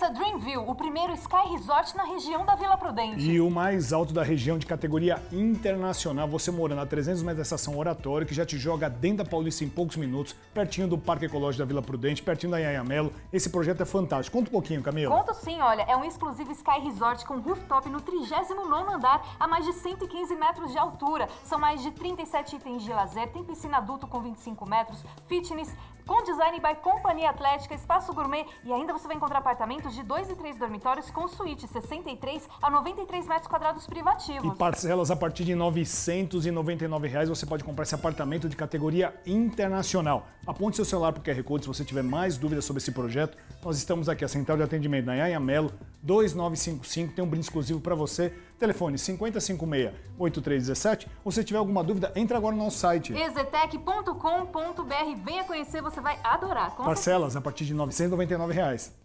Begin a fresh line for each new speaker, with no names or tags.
Dreamview, o primeiro Sky Resort na região da Vila Prudente.
E o mais alto da região, de categoria internacional, você morando a 300 metros da estação Oratório, que já te joga dentro da Paulista em poucos minutos, pertinho do Parque Ecológico da Vila Prudente, pertinho da Anhangamelo. Esse projeto é fantástico. Conta um pouquinho, Camila.
Conto sim, olha, é um exclusivo Sky Resort com rooftop no 39º andar, a mais de 115 metros de altura. São mais de 37 itens de lazer, tem piscina adulto com 25 metros, fitness, com design by Companhia Atlética, espaço gourmet e ainda você vai encontrar apartamentos de 2 e 3 dormitórios com suíte 63 a 93 metros quadrados privativos.
E parcelas a partir de R$ 999 reais, você pode comprar esse apartamento de categoria internacional. Aponte seu celular para o QR Code se você tiver mais dúvidas sobre esse projeto. Nós estamos aqui, a central de atendimento na Anhangamelo, 2955, tem um brinde exclusivo para você. Telefone 5056-8317. Ou se tiver alguma dúvida, entra agora no nosso site.
exetec.com.br. Venha conhecer, você vai adorar.
Parcelas a partir de R$ 999 reais.